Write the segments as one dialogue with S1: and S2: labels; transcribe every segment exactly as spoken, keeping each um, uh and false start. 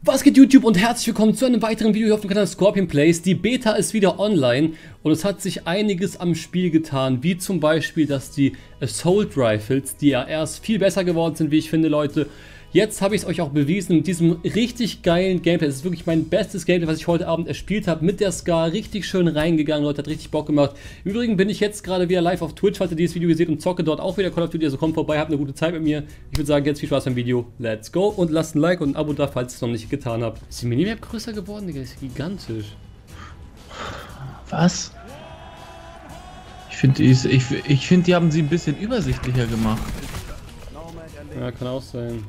S1: Was geht YouTube und herzlich willkommen zu einem weiteren Video hier auf dem Kanal Scorpion Plays. Die Beta ist wieder online und es hat sich einiges am Spiel getan, wie zum Beispiel, dass die Assault Rifles, die ja erst viel besser geworden sind, wie ich finde, Leute. Jetzt habe ich es euch auch bewiesen mit diesem richtig geilen Gameplay. Das ist wirklich mein bestes Gameplay, was ich heute Abend erspielt habe. Mit der Scar richtig schön reingegangen, Leute, hat richtig Bock gemacht. Im Übrigen bin ich jetzt gerade wieder live auf Twitch, falls ihr dieses Video seht, und zocke dort auch wieder Call of Duty. Also kommt vorbei, habt eine gute Zeit mit mir. Ich würde sagen, jetzt viel Spaß beim Video. Let's go und lasst ein Like und ein Abo da, falls ihr es noch nicht getan habt. Ist die Minimap größer geworden, Digga? Ist gigantisch.
S2: Was? Ich finde, ich, ich find, die haben sie ein bisschen übersichtlicher gemacht.
S1: Ja, kann auch sein.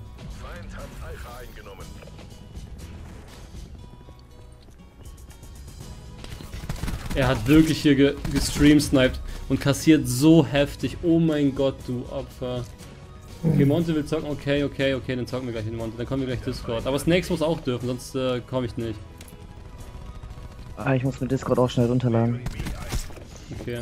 S1: Er hat wirklich hier ge gestreamsniped und kassiert so heftig. Oh mein Gott, du Opfer. Okay, Monte will zocken. Okay, okay, okay, dann zocken wir gleich in Monte. Dann kommen wir gleich Discord. Aber Snakes muss auch dürfen, sonst äh, komme ich nicht.
S3: Ah, ich muss mit Discord auch schnell runterladen.
S1: Okay.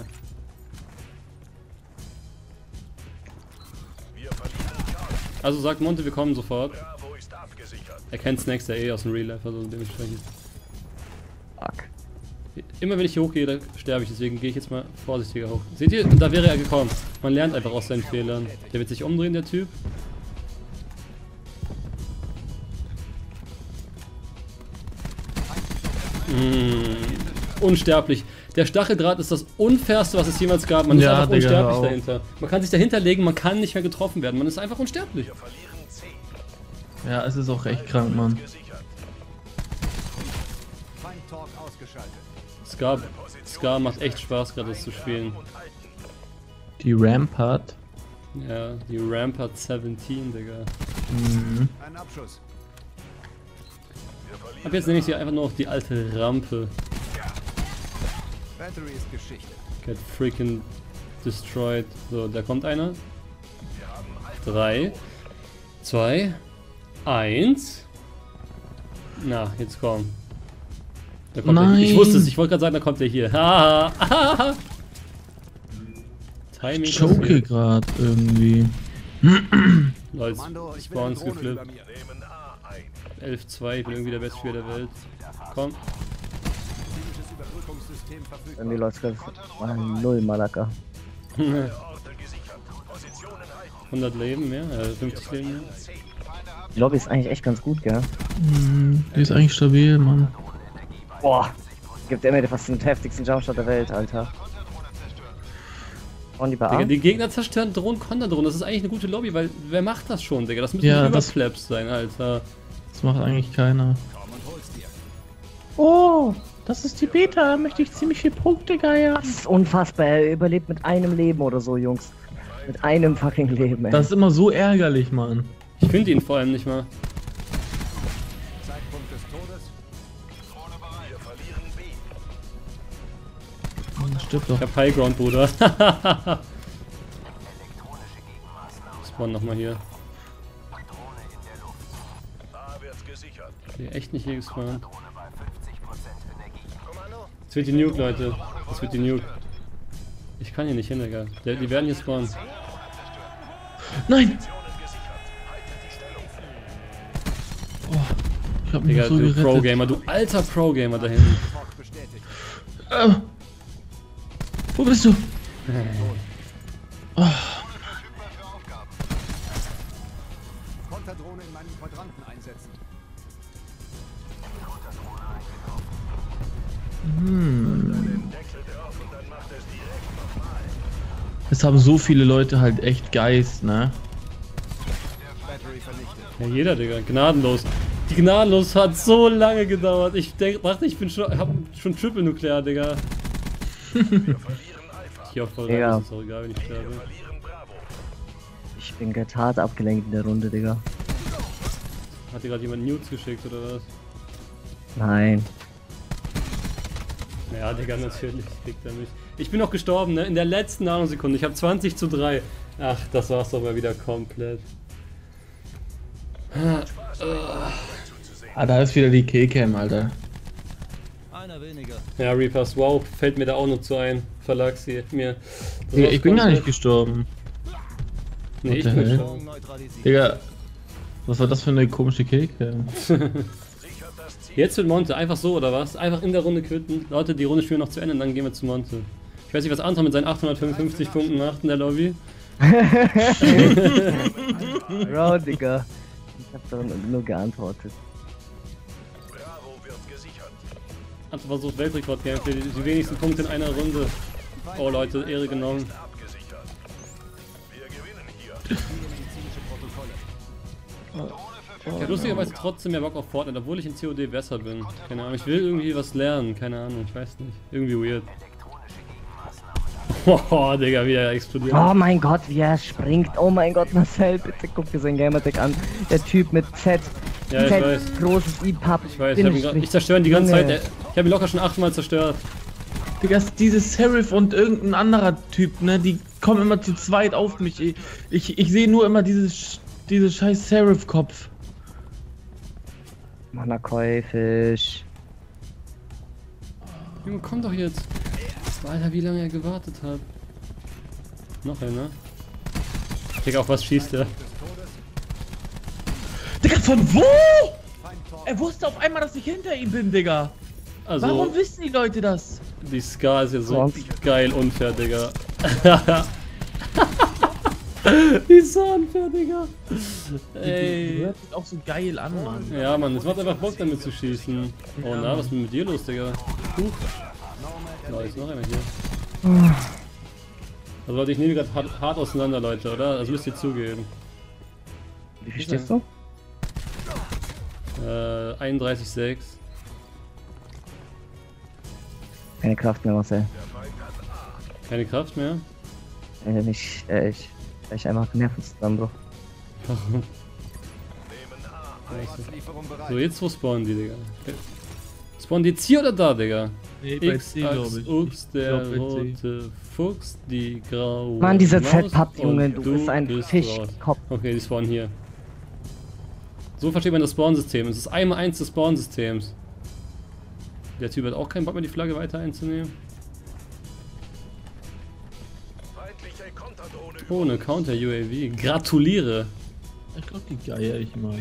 S1: Also sagt Monte, wir kommen sofort. Er kennt Snakes ja eh aus dem Real Life, also dementsprechend.
S3: Fuck.
S1: Immer wenn ich hier hochgehe, da sterbe ich, deswegen gehe ich jetzt mal vorsichtiger hoch. Seht ihr? Da wäre er gekommen. Man lernt einfach aus seinen Fehlern. Der wird sich umdrehen, der Typ. Mmh, unsterblich. Der Stacheldraht ist das unfairste, was es jemals gab. Man ist
S2: Ja,
S1: einfach
S2: Digga,
S1: unsterblich
S2: auch.
S1: dahinter. Man kann sich dahinter legen, man kann nicht mehr getroffen werden. Man ist einfach unsterblich.
S2: Ja, es ist auch echt krank, Mann.
S1: Scar, Scar macht echt Spaß, gerade das zu spielen.
S2: Die Rampart.
S1: Ja, die Rampart siebzehn, Digga.
S2: Mhm.
S1: Ab jetzt nenne ich sie einfach nur auf die alte Rampe. Get freaking destroyed. So, da kommt einer. Drei, zwei, eins. Na, jetzt komm. Da kommt
S2: Nein.
S1: Der, ich wusste es, ich wollte gerade sagen, da kommt der hier. Haha, haha. Timing.
S2: Ich choke gerade irgendwie.
S1: Leute, Spawns geflippt. elf zwei, ich bin irgendwie der beste Spieler der Welt. Komm.
S3: Irgendwie läuft ganz null Malaka.
S1: hundert Leben mehr, äh, fünfzig Leben mehr.
S3: Die Lobby ist eigentlich echt ganz gut, gell?
S2: Mhm. Die ist eigentlich stabil, Mann.
S3: Boah! Gibt immer fast den heftigsten Jumpshot der Welt, Alter. Und die
S1: Digga,
S3: Bar.
S1: die Gegner zerstören Drohnen, Konterdrohnen. Das ist eigentlich eine gute Lobby, weil wer macht das schon, Digga? Das müssen
S2: Ja,
S1: ja,
S2: das-
S1: Überflaps sein, Alter.
S2: Das macht eigentlich keiner. Oh, das ist die Beta. Da möchte ich ziemlich viele Punkte geiern.
S3: Das ist unfassbar, er überlebt mit einem Leben oder so, Jungs. Mit einem fucking Leben, ey.
S2: Das ist immer so ärgerlich, Mann.
S1: Ich finde ihn vor allem nicht mal.
S2: Das stimmt doch.
S1: Ich hab Highground, Bruder. Spawn nochmal hier. Okay, echt nicht hier gespawnt. Das wird die Nuke, Leute. Das wird die Nuke. Ich kann hier nicht hin, Digga. Der- Die werden hier spawnen.
S2: Nein! Oh, ich hab mich
S1: Digga,
S2: so
S1: du
S2: gerettet.
S1: Pro-Gamer, du alter Pro-Gamer da hinten.
S2: Äh, wo bist du? Oh.
S4: Konterdrohne in meinem Quadranten einsetzen.
S2: Hm. Es haben so viele Leute halt echt Geist, ne?
S1: Ja, jeder, Digga. Gnadenlos. Die Gnadenlos hat so lange gedauert. Ich denk, dachte, ich bin schon, hab schon Triple Nuklear, Digga. Ich hoffe, voll
S3: Ja.
S1: rein, ist auch egal, wenn ich sterbe.
S3: Ich bin ganz hart abgelenkt in der Runde, Digga.
S1: Hat dir gerade jemand Nudes geschickt, oder was?
S3: Nein.
S1: Ja, Digga, natürlich kriegt er mich. Ich bin noch gestorben, ne? In der letzten Nanosekunde. Ich habe zwanzig zu drei. Ach, das war's doch mal wieder komplett.
S2: Ah, da ist wieder die Killcam, Alter.
S4: Einer weniger.
S1: Ja, Reapers, wow, fällt mir da auch noch zu ein. Verlag's hier mir. Das
S2: Digga,
S1: war's
S2: ich bin gar nicht
S1: komplett.
S2: gestorben.
S1: Nee, ich
S2: What the
S1: bin
S2: hell?
S1: schon.
S2: Digga, was war das für eine komische Killcam?
S1: Jetzt mit Monte, einfach so oder was? Einfach in der Runde quitten. Leute, die Runde spielen noch zu Ende, dann gehen wir zu Monte. Ich weiß nicht, was Anton mit seinen achthundertfünfundfünfzig Punkten macht in der Lobby.
S3: Bro, Digga. Ich hab doch nur geantwortet.
S1: Anton versucht Weltrekord-Gameplay, die, die wenigsten Punkte in einer Runde. Oh Leute, Ehre genommen. Ich hab lustigerweise trotzdem mehr Bock auf Fortnite, obwohl ich in C O D besser bin. Keine Ahnung, ich will irgendwie was lernen, keine Ahnung, ich weiß nicht. Irgendwie weird. Oh, Digga, wie er explodiert.
S3: Oh mein Gott, wie er springt. Oh mein Gott, Marcel, bitte guck dir sein Gamertag an. Der Typ mit Z.
S1: Ja, ich
S3: Z,
S1: weiß.
S3: großes I-Pub.
S1: Ich weiß, ich, hab ihn grad, ich zerstöre ihn die ganze
S3: Junge.
S1: Zeit. Ich habe ihn locker schon achtmal zerstört.
S2: Digga, dieses Seraph und irgendein anderer Typ, ne, die kommen immer zu zweit auf mich. Ich, ich, ich sehe nur immer dieses, dieses scheiß Seraph-Kopf.
S3: Mann, Käufisch.
S1: Junge, komm doch jetzt. Alter, wie lange er gewartet hat. Noch einer. Digga, auf was schießt er?
S2: Digga, von wo? Er wusste auf einmal, dass ich hinter ihm bin, Digga.
S1: Also,
S2: Warum wissen die Leute das?
S1: die Scar ist ja so
S3: Sonst.
S1: geil unfair, Digga. Die ist so unfair, Digga.
S2: Die
S1: Ey.
S2: hört sich auch so geil an, Mann.
S1: Ja, Mann, es macht einfach Bock damit zu schießen. Oh na, was ist denn mit dir los, Digga? Huch. Da ist noch einer hier. Also Leute, ich nehme gerade hart, hart auseinander, Leute, oder? Das müsst ihr zugeben.
S3: Wie viel stehst du?
S1: Äh, einunddreißig Komma sechs.
S3: Keine Kraft mehr, Marcel.
S1: Keine Kraft mehr?
S3: Äh, nicht, äh, ich, weil ich einfach Nervenzusammenbruch.
S4: Lieferung bereit.
S1: So, jetzt wo spawnen die, Digga? Spawnen die jetzt hier oder da, Digga?
S2: Nee, bei
S1: X,
S2: C,
S1: Ax,
S2: glaub ich.
S1: Ux,
S2: Ich
S1: der
S2: glaub, bei C.
S1: rote Fuchs, die graue
S3: Mann, dieser
S1: Maus
S3: Z-Pub, Junge,
S1: und
S3: du bist ein
S1: bist raus.
S3: Fischkopf.
S1: Okay, die spawnen hier. So versteht man das Spawn-System. Es ist einmal eins des Spawn-Systems. Der Typ hat auch keinen Bock mehr, die Flagge weiter einzunehmen. Oh, eine Counter-U A V. Gratuliere!
S2: Ich glaub, die geier ich mal.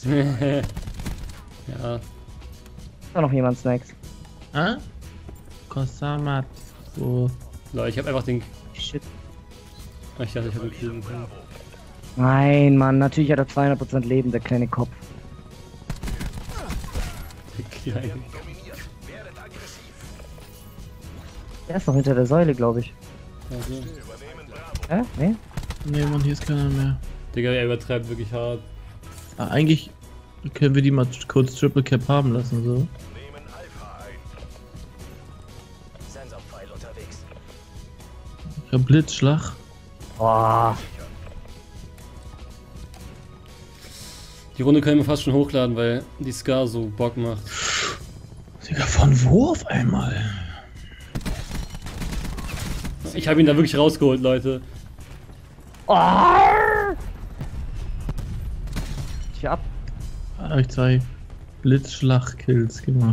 S1: Ja.
S3: Ist da noch jemand Snacks?
S2: Hä? Kosamat. So.
S1: Leute, ich hab einfach den...
S3: Shit.
S1: Ach, ich dachte, ich hab den Kühlen können.
S3: Nein, Mann, natürlich hat er zweihundert Prozent Leben, der kleine Kopf.
S1: Der kleine.
S3: Der ist doch hinter der Säule, glaube ich.
S1: Also.
S3: Hä? Nee?
S2: Nee, Mann, hier ist keiner mehr.
S1: Digga, er übertreibt wirklich hart.
S2: Ah, eigentlich können wir die mal kurz Triple Cap haben lassen, so. Ich hab Blitzschlag.
S3: Boah.
S1: Die Runde können wir fast schon hochladen, weil die Scar so Bock macht.
S2: Digga, von wo auf einmal?
S1: Ich habe ihn da wirklich rausgeholt, Leute.
S3: Oh! Ich ab.
S2: Ah, ich zwei Blitzschlag-Kills gemacht.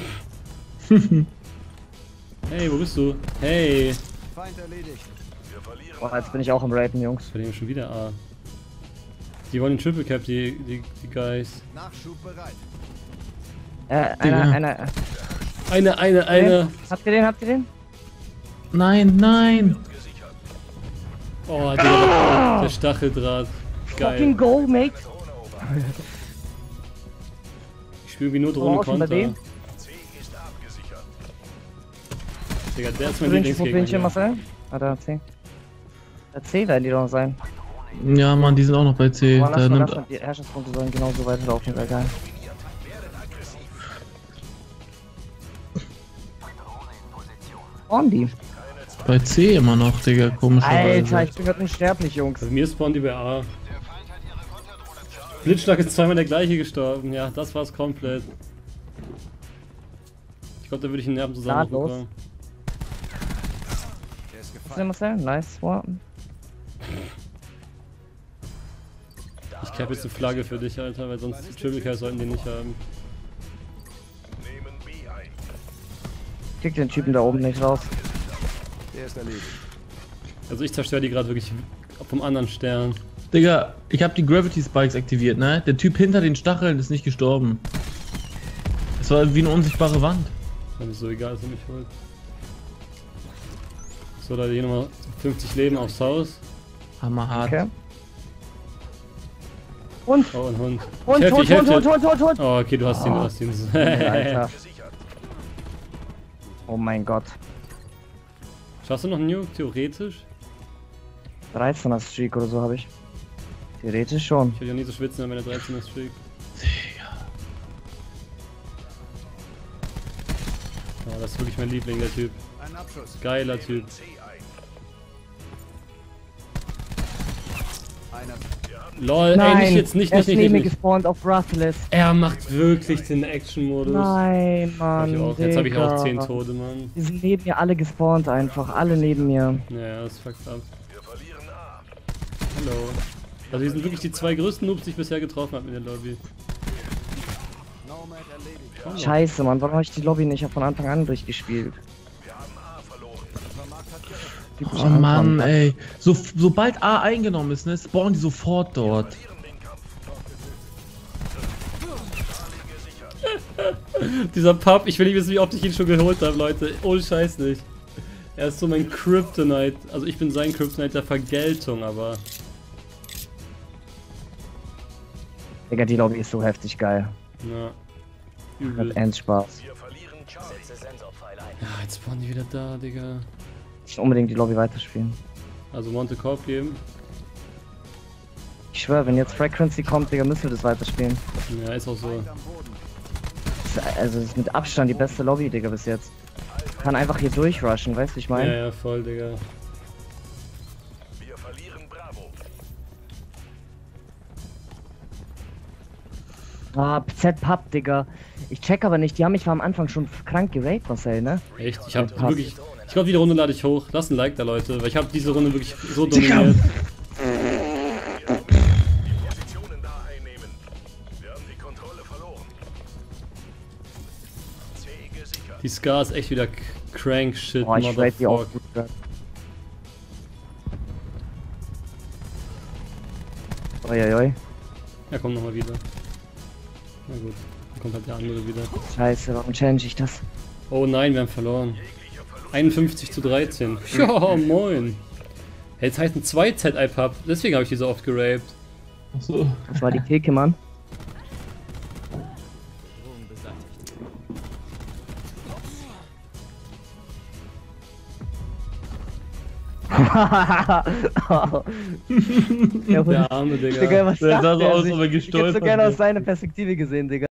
S1: Hey, wo bist du? Hey.
S4: Feind erledigt.
S3: Boah, jetzt bin ich auch im Rapen, Jungs.
S1: Verlieren schon wieder A. Die wollen den Triple Cap, die, die, die Guys.
S4: Nachschub bereit.
S3: Äh,
S2: Digga.
S3: einer, einer.
S1: Eine, eine, eine.
S3: Habt ihr den? Habt ihr den?
S2: Nein, nein!
S1: Oh, Digga, der Stacheldraht.
S3: Fucking
S1: Geil.
S3: go, mate!
S1: Ich spiele irgendwie nur
S3: Oh,
S1: Drohne
S3: schon bei
S1: Konter.
S3: dem?
S1: Digga, der ist
S3: Wo
S1: mein
S3: bin ich, wo bin ich hier,
S1: Lieblingsgegner.
S3: Marcel? Ah, da, C. Da C werden die doch noch sein.
S2: Ja, Mann, die sind auch noch bei C.
S3: Aber lass
S2: Da
S3: mal,
S2: nimmt
S3: lass mal, die Herrschaftspunkte sollen genauso weiterlaufen, wäre geil. Spawnen die?
S2: bei C immer noch, Digga, komischerweise.
S3: Alter, ich bin grad unsterblich, Jungs.
S1: Also mir spawnen die bei A. Blitzschlag ist zweimal der gleiche gestorben. Ja, das war's komplett. Ich glaube, da würde ich einen Nervenzusammenbruch
S3: Nahtlos.
S1: bekommen.
S4: Der ist
S3: Was
S4: gefallen.
S3: denn, Marcel? Nice one.
S1: Ich cap jetzt eine Flagge für dich, Alter, weil sonst die Triple Care sollten die nicht haben.
S3: Krieg den Typen da oben nicht raus.
S4: Der ist erledigt.
S1: Also ich zerstöre die gerade wirklich vom anderen Stern.
S2: Digga, ich hab die Gravity Spikes aktiviert, ne? Der Typ hinter den Stacheln ist nicht gestorben. Das war wie eine unsichtbare Wand.
S1: Dann ist so egal, dass er mich holt. So, Leute, hier nochmal fünfzig Leben aufs Haus.
S2: Hammerhart.
S3: Okay. Und,
S1: Oh, ein Hund.
S3: und,
S1: ich helf dir,
S3: und,
S1: ich helf
S3: und,
S1: dir.
S3: und, und, und, und.
S1: Oh, okay, du hast ihn, du hast ihn.
S3: Alter. Oh mein Gott.
S1: Schaffst du noch einen Nuke, theoretisch?
S3: dreizehner Streak oder so habe ich. Theoretisch schon.
S1: Ich will ja nie so schwitzen, wenn er dreizehner Streak. Oh, das ist wirklich mein Liebling, der Typ.
S4: Ein Abschuss.
S1: Geiler Typ.
S4: Einer.
S1: Lol,
S3: Nein,
S1: ey, nicht jetzt, nicht,
S3: er
S1: nicht,
S3: ist
S1: nicht,
S3: neben mir
S1: nicht, nicht.
S3: gespawnt auf Ruthless.
S1: Er macht wirklich den Action-Modus.
S3: Nein,
S1: Hab ich
S3: Mann.
S1: auch. Jetzt habe ich auch
S3: Digga.
S1: zehn Tode, Mann.
S3: Die sind neben mir alle gespawnt einfach. Alle neben mir.
S1: Ja, ja, das fuckt ab. Hallo. Also, die sind wirklich die zwei größten Noobs, die ich bisher getroffen habe in der Lobby.
S4: Nomad erledigt.
S3: Scheiße, Mann. Warum habe ich die Lobby nicht von Anfang an durchgespielt?
S2: Oh Mann, ey. So, sobald A eingenommen ist, ne, spawnen die sofort dort.
S1: Dieser Pub, ich will nicht wissen, wie oft ich ihn schon geholt habe, Leute. Ohne Scheiß nicht. Er ist so mein Kryptonite. Also ich bin sein Kryptonite der Vergeltung, aber...
S3: Digga, die Lobby ist so heftig geil.
S1: Na,
S3: Hat
S1: übel.
S3: ernst Spaß.
S1: Ja, jetzt spawnen die wieder da, Digga.
S3: Ich will unbedingt die Lobby weiterspielen.
S1: Also Monte Korb geben.
S3: Ich schwöre, wenn jetzt Frequency kommt, Digga, müssen wir das weiterspielen.
S1: Ja, ist auch so.
S4: Am Boden.
S3: Das ist, also das ist mit Abstand die beste Lobby, Digga, bis jetzt. Kann einfach hier durchrushen, weißt du, ich
S1: Ja,
S3: meine?
S1: ja, voll, Digga.
S3: Ah, Z-Pub, Digga. Ich check aber nicht, die haben mich am Anfang schon krank geraped, Marcel, ne?
S1: Echt? Ich hab
S3: Ja,
S1: wirklich... Ich glaube, die Runde lade ich hoch. Lasst ein Like da, Leute. Weil ich habe diese Runde wirklich so dominiert. Die Scar ist echt wieder crank shit,
S3: Boah, ich rate die auch
S1: motherfuck.
S3: gut. Ja. Uiuiui.
S1: Ja, komm nochmal wieder. Na gut, dann kommt halt der andere wieder.
S3: Scheiße, warum challenge ich das?
S1: Oh nein, wir haben verloren. einundfünfzig zu dreizehn. Ja, moin. Hey, jetzt heißt ein zwei Z I Pub. Deswegen habe ich die so oft geraped.
S2: Achso.
S3: Das war die Theke, Mann. Ja,
S1: Der arme Digga.
S3: Digga, was
S2: Der
S3: sagt
S2: sah so
S3: der
S2: aus,
S3: sich?
S2: ob er
S3: Ich hätte so
S2: gestolpert
S3: gerne aus
S2: ist.
S3: seiner Perspektive gesehen, Digga.